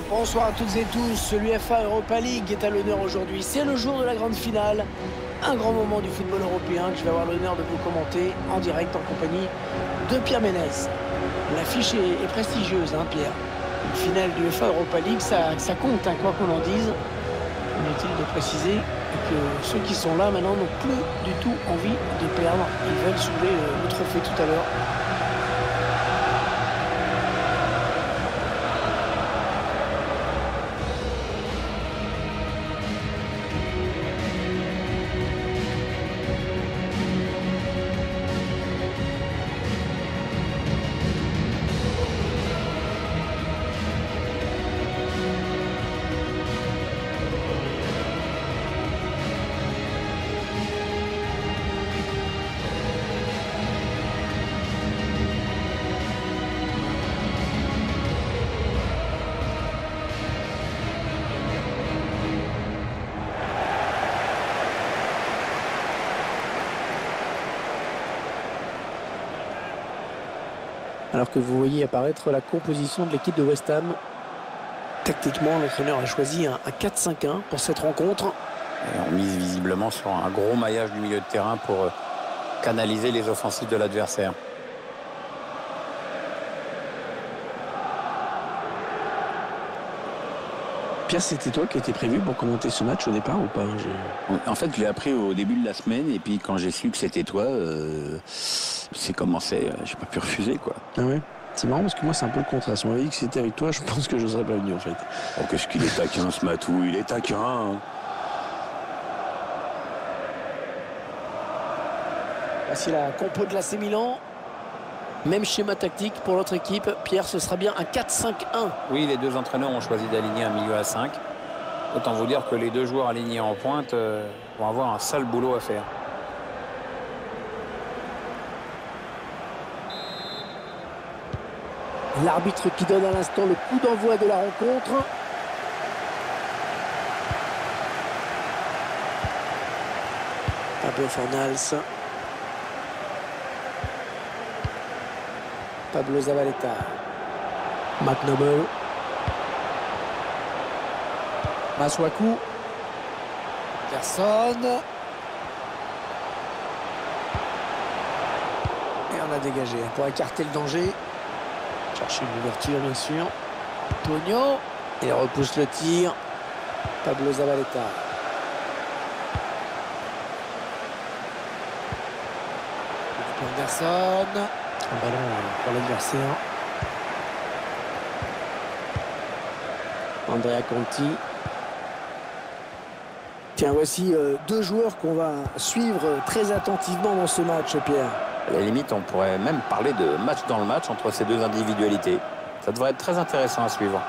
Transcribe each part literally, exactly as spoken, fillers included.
Bonsoir à toutes et tous, l'UEFA Europa League est à l'honneur aujourd'hui. C'est le jour de la grande finale, un grand moment du football européen que je vais avoir l'honneur de vous commenter en direct en compagnie de Pierre Ménès. L'affiche est, est prestigieuse, hein, Pierre. Une finale du UEFA Europa League, ça, ça compte, hein, quoi qu'on en dise. Inutile de préciser que ceux qui sont là maintenant n'ont plus du tout envie de perdre. Ils veulent soulever le trophée tout à l'heure. Alors que vous voyez apparaître la composition de l'équipe de West Ham. Tactiquement, l'entraîneur a choisi un, un quatre cinq un pour cette rencontre. Et on mise visiblement sur un gros maillage du milieu de terrain pour canaliser les offensives de l'adversaire. Pierre, c'était toi qui étais prévu pour commenter ce match au départ ou pas? je... En fait, je l'ai appris au début de la semaine et puis quand j'ai su que c'était toi, euh, c'est commencé, j'ai pas pu refuser, quoi. Ah ouais. C'est marrant parce que moi c'est un peu le contraire. Si on m'avait dit que c'était avec toi, je pense que je serais pas venu en fait. Oh, qu'est-ce qu'il est taquin ce Matou, il est taquin. Hein. Voici la compo de l'A C Milan. Même schéma tactique pour l'autre équipe. Pierre, ce sera bien un quatre cinq un. Oui, les deux entraîneurs ont choisi d'aligner un milieu à cinq. Autant vous dire que les deux joueurs alignés en pointe euh, vont avoir un sale boulot à faire. L'arbitre qui donne à l'instant le coup d'envoi de la rencontre. Pablo Fornals. Pablo Zabaleta. McNoble. Masuaku. Personne. Et on a dégagé pour écarter le danger. Chercher une ouverture, bien sûr. Antonio. Il repousse le tir. Pablo Zabaleta. Anderson. Un ballon pour l'adversaire. Andrea Conti. Tiens, voici euh, deux joueurs qu'on va suivre très attentivement dans ce match, Pierre. À la limite, on pourrait même parler de match dans le match entre ces deux individualités. Ça devrait être très intéressant à suivre.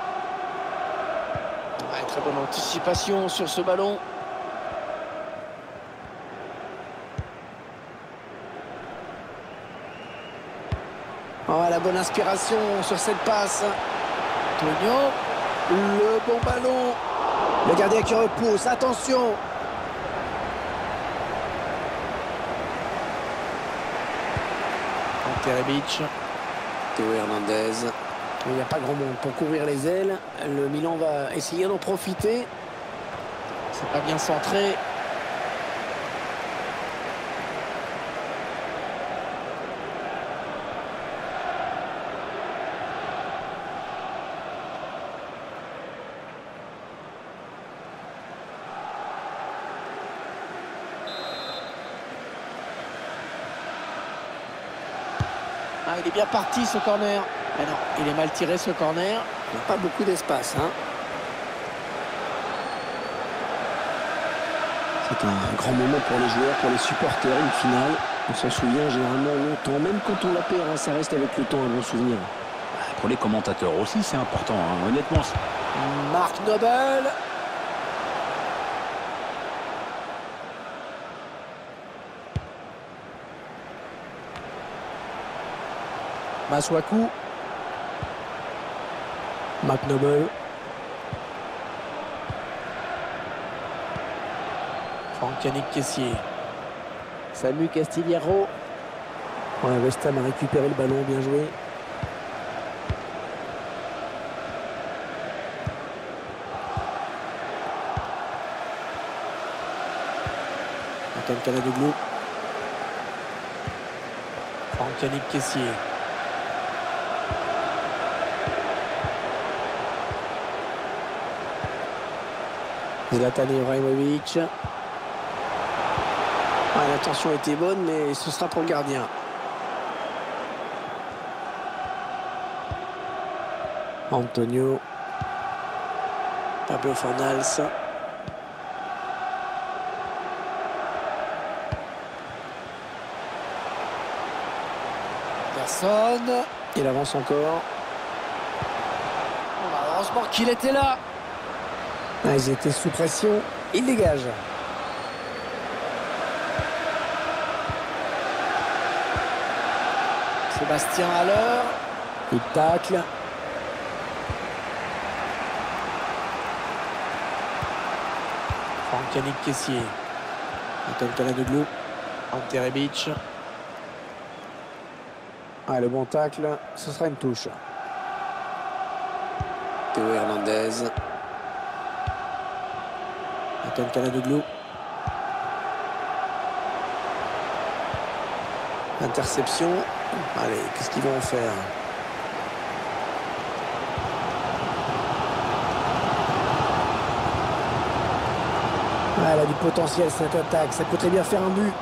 Ouais, très bonne anticipation sur ce ballon. Oh, la bonne inspiration sur cette passe. Antonio. Le bon ballon. Le gardien qui repousse. Attention. Terebic. Théo Hernandez. Il n'y a pas grand monde pour couvrir les ailes. Le Milan va essayer d'en profiter. C'est pas bien centré. Ah, il est bien parti ce corner. Mais non, il est mal tiré ce corner. Il n'y a pas beaucoup d'espace. Hein. C'est un grand moment pour les joueurs, pour les supporters, une finale. On s'en souvient généralement longtemps. Même quand on la perd, hein, ça reste avec le temps un bon souvenir. Pour les commentateurs aussi, c'est important. Hein. Honnêtement. Marc Noble. Masuaku. McNoble. Franck Yannick Kessier. Samu Castillero. Ouais, West Ham a récupéré le ballon, bien joué. Antoine Caladeglou. Franck-Yannick Kessié. Zlatan Ibrahimovic. Ah, l'intention était bonne, mais ce sera pour le gardien. Antonio. Pablo Fornals. Personne. Il avance encore. Heureusement qu'il était là. Ah, ils étaient sous pression. Il dégage. Sébastien Haller. Il tacle. Franck-Yannick Kessié. Antoine Caladeglou. Ante Rebic. Ah, le bon tacle, ce sera une touche. Théo Hernandez. Antoine Caladeglou. Interception. Allez, qu'est-ce qu'ils vont en faire? Ah, elle a du potentiel cette attaque, ça coûterait bien faire un but.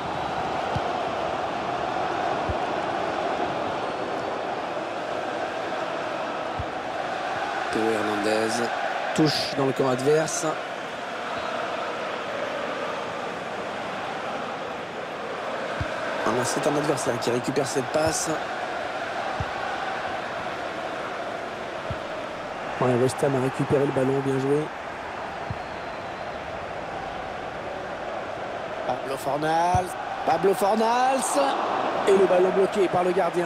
Théo Hernandez. Touche dans le camp adverse. C'est un adversaire qui récupère cette passe. Ouais, West Ham a récupéré le ballon, bien joué. Pablo Fornals. Pablo Fornals. Et le ballon bloqué par le gardien.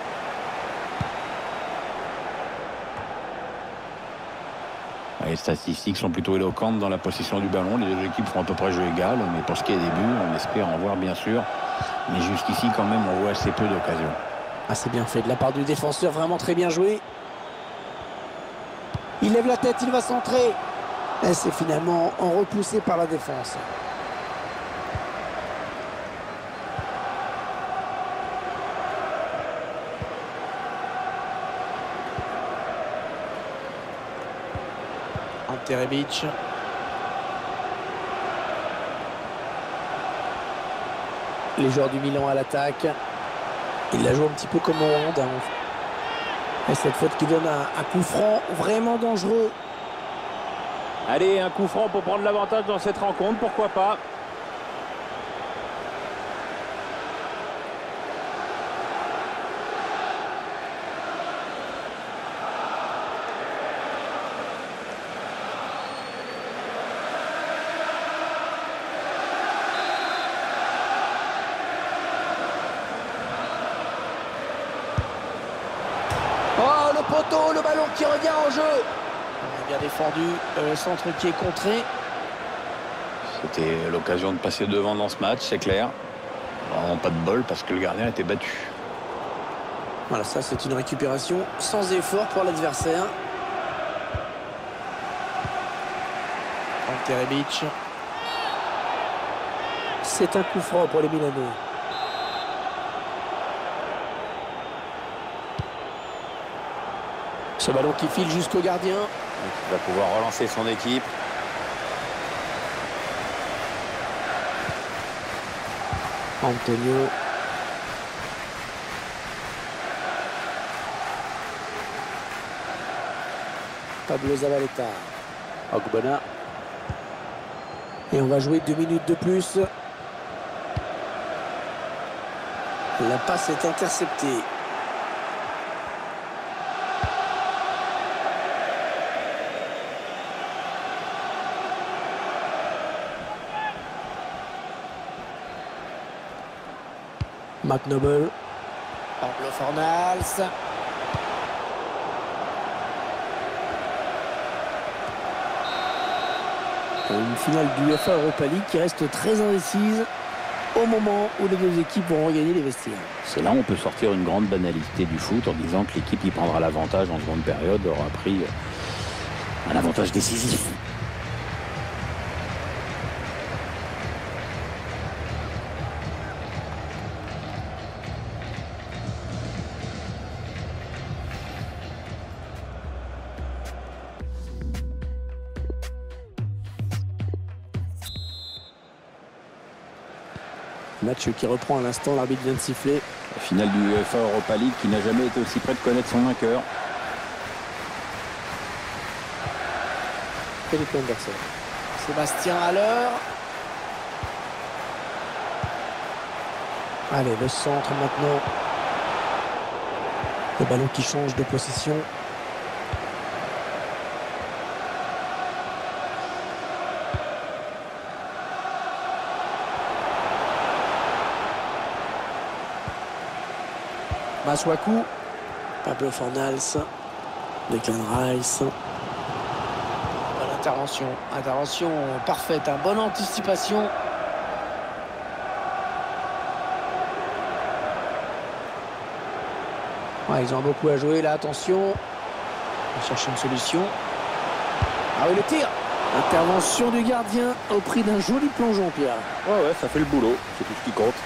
Les statistiques sont plutôt éloquentes dans la possession du ballon. Les deux équipes font à peu près jeu égal. Mais pour ce qui est des buts, on espère en voir bien sûr. Mais jusqu'ici, quand même, on voit assez peu d'occasions. Ah, c'est bien fait de la part du défenseur, vraiment très bien joué. Il lève la tête, il va centrer. Et c'est finalement en repoussé par la défense. Ante Rebic. Les joueurs du Milan à l'attaque. Il la joue un petit peu comme au hand. Hein. Et cette faute qui donne un, un coup franc vraiment dangereux. Allez, un coup franc pour prendre l'avantage dans cette rencontre, pourquoi pas. Poteau, le ballon qui revient en jeu. Bien défendu, euh, centre qui est contré. C'était l'occasion de passer devant dans ce match, c'est clair. Vraiment pas de bol parce que le gardien était battu. Voilà, ça c'est une récupération sans effort pour l'adversaire. Ante Rebic. C'est un coup franc pour les Milanais. Ce ballon qui file jusqu'au gardien. Il va pouvoir relancer son équipe. Antonio. Pablo Zabaleta. Ogbonna. Et on va jouer deux minutes de plus. La passe est interceptée. McNoble. Pablo Fornals. Une finale du UEFA Europa League qui reste très indécise au moment où les deux équipes vont regagner les vestiaires. C'est là où on peut sortir une grande banalité du foot en disant que l'équipe qui prendra l'avantage en seconde période aura pris un avantage décisif. Match qui reprend à l'instant, l'arbitre vient de siffler. La finale du UEFA Europa League qui n'a jamais été aussi près de connaître son vainqueur. Felipe Anderson. Sébastien Haller. Allez, le centre maintenant. Le ballon qui change de possession. Masuaku. Pablo Fornals. Declan Rice. Bonne intervention. Intervention parfaite. Hein. Bonne anticipation. Ouais, ils ont beaucoup à jouer là, attention. On cherche une solution. Ah oui, le tir. Intervention du gardien au prix d'un joli plongeon, Pierre. Ouais, ouais, ça fait le boulot. C'est tout ce qui compte.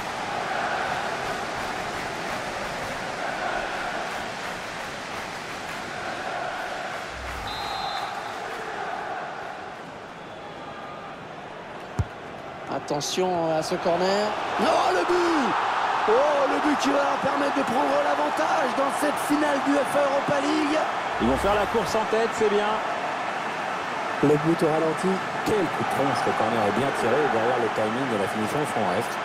Attention à ce corner. Oh, le but! Oh, le but qui va leur permettre de prendre l'avantage dans cette finale du UEFA Europa League. Ils vont faire la course en tête, c'est bien. Le but au ralenti. Quel coup de tronche, le corner est bien tiré. Et derrière, le timing et la finition font reste.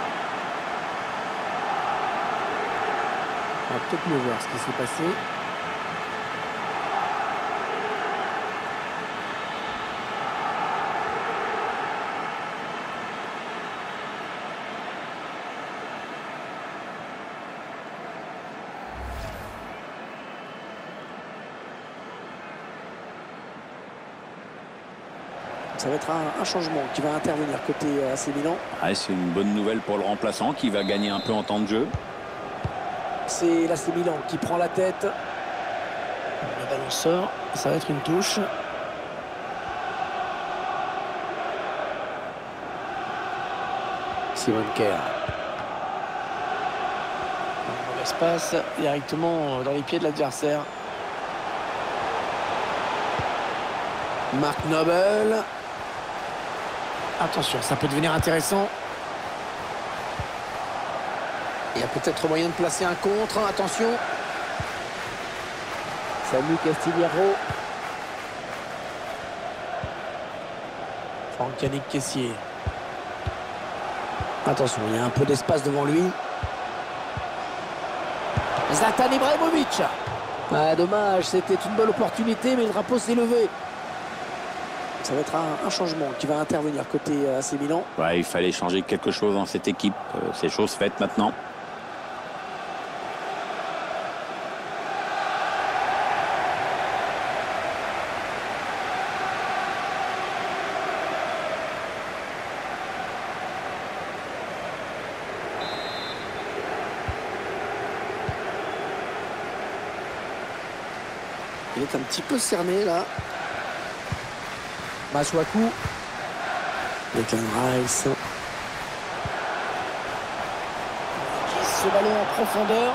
On va peut-être mieux voir ce qui s'est passé. Ça va être un, un changement qui va intervenir côté A C Milan. Ah, c'est une bonne nouvelle pour le remplaçant qui va gagner un peu en temps de jeu. C'est l'A C Milan qui prend la tête. Le ballon sort. Ça va être une touche. Simon Kerr. Un mauvais passe directement dans les pieds de l'adversaire. Mark Noble. Attention, ça peut devenir intéressant. Il y a peut-être moyen de placer un contre. Attention. Samu Castillero. Franck Yannick Kessié. Attention, il y a un peu d'espace devant lui. Zlatan Ibrahimovic. Ah, dommage, c'était une bonne opportunité, mais le drapeau s'est levé. Ça va être un, un changement qui va intervenir côté A C Milan. Ouais, il fallait changer quelque chose dans cette équipe. Euh, c'est chose faite maintenant. Il est un petit peu cerné là. Masuaku. Declan Rice. Ce ballon en profondeur.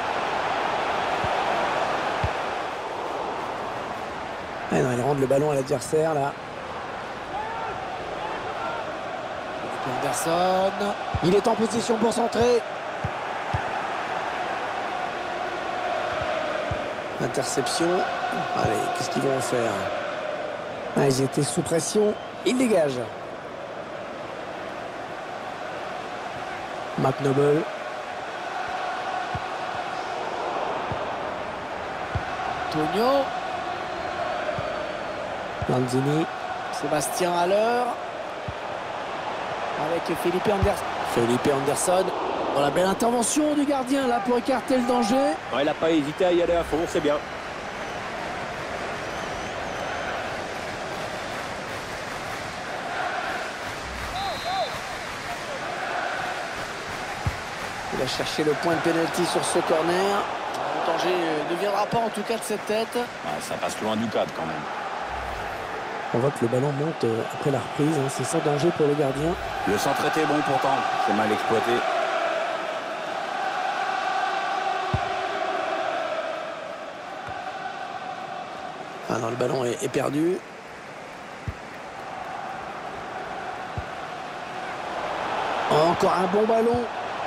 Ah non, il rend le ballon à l'adversaire là. Anderson. Il est en position pour centrer. Interception. Allez, qu'est-ce qu'ils vont en faire? Ah, ils étaient sous pression. Ils dégagent. Mark Noble. Tonio. Lanzini. Sébastien Haller. Avec Felipe Anderson. Felipe Anderson. Oh, la belle intervention du gardien là pour écarter le danger. Ouais, il n'a pas hésité à y aller à fond, c'est bien. Il a cherché le point de pénalty sur ce corner. Le danger ne viendra pas en tout cas de cette tête. Ouais, ça passe loin du cadre quand même. On voit que le ballon monte après la reprise. Hein. C'est sans danger pour le gardien. Le centre était bon pourtant. C'est mal exploité. Ah non, le ballon est, est perdu. Encore un bon ballon.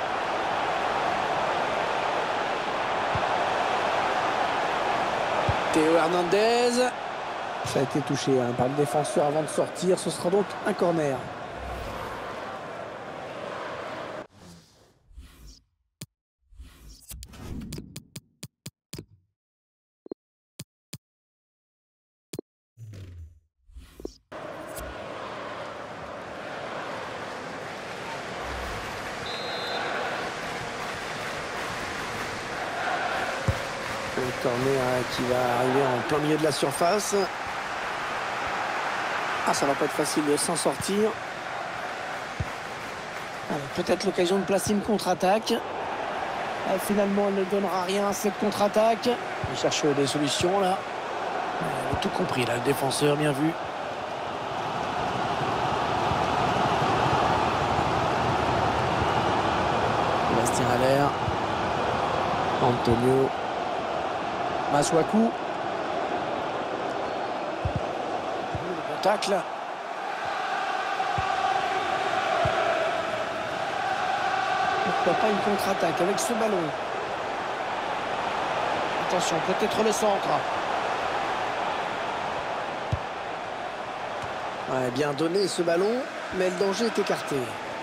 Théo Hernandez. Ça a été touché hein, par le défenseur avant de sortir. Ce sera donc un corner. Le corner qui va arriver en plein milieu de la surface. Ah, ça va pas être facile de s'en sortir. Peut-être l'occasion de placer une contre-attaque. Finalement, elle ne donnera rien cette contre-attaque. Il cherche des solutions là. Il a tout compris là, le défenseur, bien vu. Bastien Haller. Antonio. Masuaku. Le tacle. Pourquoi pas une contre-attaque avec ce ballon. Attention, peut-être le centre. Ouais, bien donné ce ballon, mais le danger est écarté.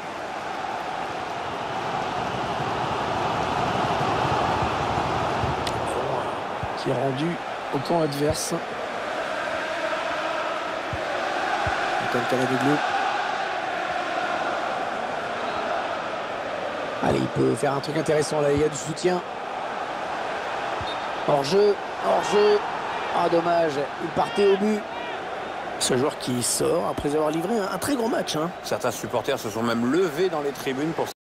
Qui est rendu au camp adverse. Allez, il peut faire un truc intéressant là, il y a du soutien. Hors-jeu, hors-jeu. Ah, dommage, il partait au but. Ce joueur qui sort après avoir livré un, un très gros match. Hein. Certains supporters se sont même levés dans les tribunes pour...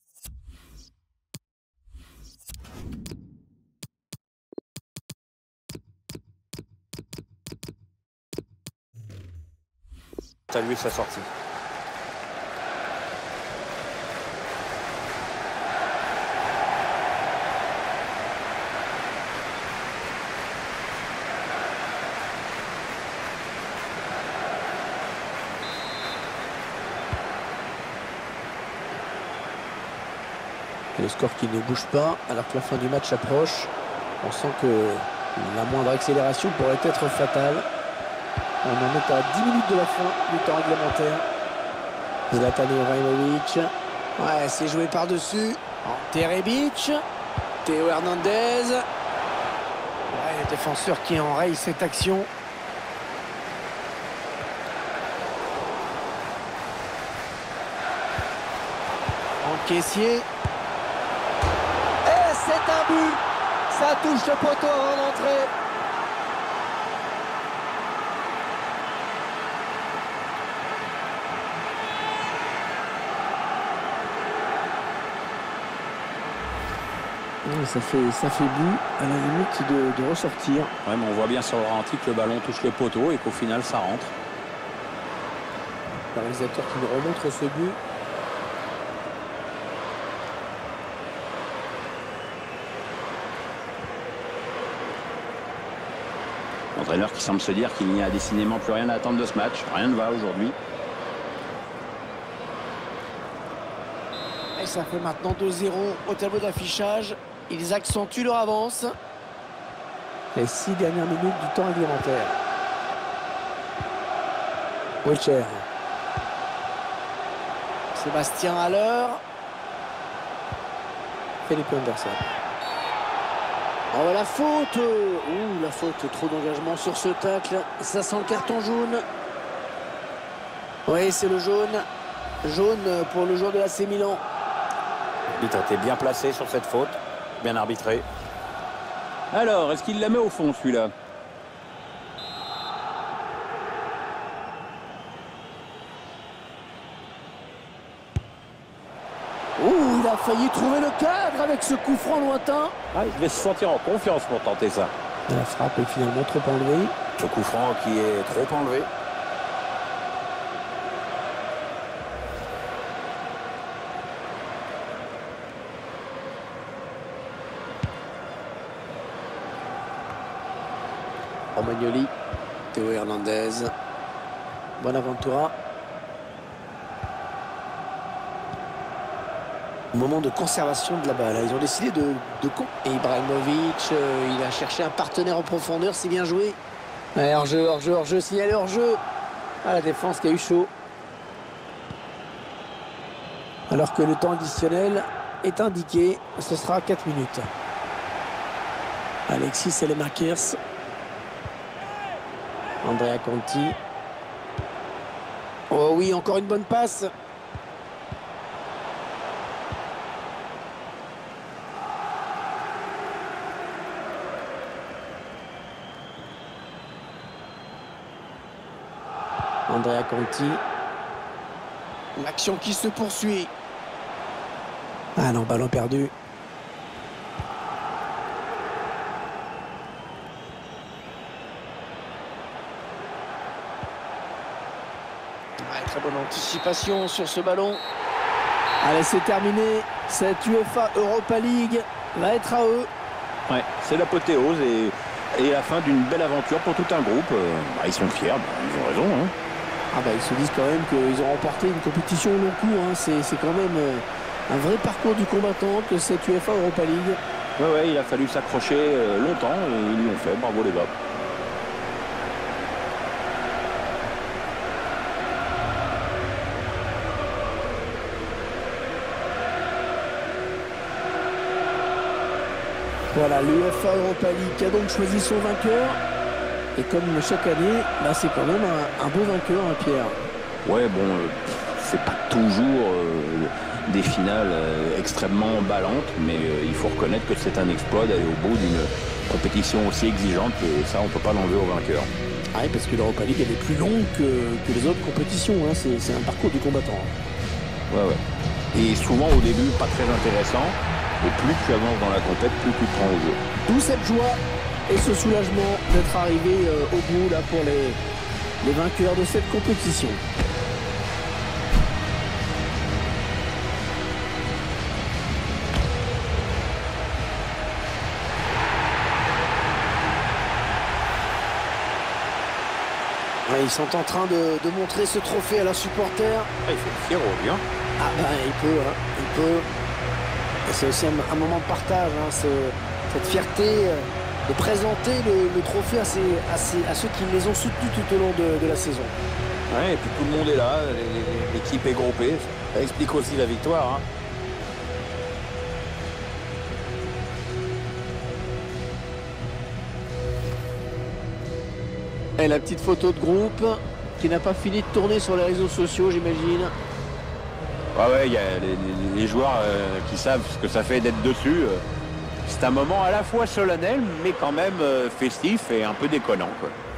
saluer sa sortie. Et le score qui ne bouge pas alors que la fin du match approche. On sent que la moindre accélération pourrait être fatale. On en est à dix minutes de la fin du temps réglementaire. Zlatan Ibrahimovic. Ouais, c'est joué par-dessus. Ante Rebic. Théo Hernandez. Ouais, le défenseur qui enraye cette action. Caissier. Et c'est un but. Ça touche le poteau avant d'entrer. Ça fait, ça fait but à la limite de, de ressortir. Ouais, mais on voit bien sur le ralenti que le ballon touche le poteau et qu'au final ça rentre. Le réalisateur qui nous remontre ce but. L'entraîneur qui semble se dire qu'il n'y a décidément plus rien à attendre de ce match. Rien ne va aujourd'hui. Et ça fait maintenant deux zéro au tableau d'affichage. Ils accentuent leur avance. Les six dernières minutes du temps réglementaire. Wilcher. Sébastien Haller. Philippe Anderson. Oh, la faute. Ouh, la faute. Trop d'engagement sur ce tacle. Ça sent le carton jaune. Oui, c'est le jaune. Jaune pour le joueur de l'A C Milan. Il a été bien placé sur cette faute. Bien arbitré. Alors, est-ce qu'il la met au fond, celui-là? Ouh, il a failli trouver le cadre avec ce coup franc lointain. Ah, il devait se sentir en confiance pour tenter ça. La frappe est finalement trop enlevée. Ce coup franc qui est trop enlevé. Romagnoli, Théo Hernandez, Bonaventura. Moment de conservation de la balle. Ils ont décidé de... de... Et Ibrahimovic, euh, il a cherché un partenaire en profondeur, c'est bien joué. Ouais, hors-jeu, hors-jeu, hors-jeu, signalé hors-jeu. Ah, la défense qui a eu chaud. Alors que le temps additionnel est indiqué, ce sera quatre minutes. Alexis Saelemaekers. Andrea Conti. Oh oui, encore une bonne passe. Andrea Conti. L'action qui se poursuit. Ah non, ballon perdu. Ah, très bonne anticipation sur ce ballon. Allez, c'est terminé. Cette UEFA Europa League va être à eux. Ouais, c'est l'apothéose et, et la fin d'une belle aventure pour tout un groupe. Euh, bah, ils sont fiers, bah, ils ont raison. Hein. Ah bah, ils se disent quand même qu'ils ont remporté une compétition au long cours. Hein. C'est quand même euh, un vrai parcours du combattant que cette UEFA Europa League. Ouais, ouais, il a fallu s'accrocher euh, longtemps et ils l'ont fait. Bravo les gars. Voilà, l'UEFA Europa League qui a donc choisi son vainqueur. Et comme chaque année, là c'est quand même un, un beau vainqueur, hein, Pierre. Ouais, bon, euh, c'est pas toujours euh, des finales euh, extrêmement emballantes, mais euh, il faut reconnaître que c'est un exploit d'aller au bout d'une compétition aussi exigeante, et ça on peut pas l'enlever au vainqueur. Ah oui, parce que l'Europa League elle est plus longue que, que les autres compétitions, hein. C'est un parcours du combattant. Hein. Ouais, ouais. Et souvent au début pas très intéressant, et plus tu avances dans la compète, plus tu te prends au jeu. D'où cette joie et ce soulagement d'être arrivé euh, au bout là pour les, les vainqueurs de cette compétition. Ouais, ils sont en train de, de montrer ce trophée à leurs supporters. Ah, il fait le fier au bien. Ah ben il peut, hein, il peut. C'est aussi un, un moment de partage, hein, ce, cette fierté euh, de présenter le, le trophée à, ces, à, ces, à ceux qui les ont soutenus tout au long de, de la saison. Ouais, et puis tout le monde est là, l'équipe est groupée, ça explique aussi la victoire. Hein. Et la petite photo de groupe qui n'a pas fini de tourner sur les réseaux sociaux, j'imagine. Ah ouais, il y a les, les joueurs euh, qui savent ce que ça fait d'être dessus. C'est un moment à la fois solennel, mais quand même euh, festif et un peu déconnant, quoi.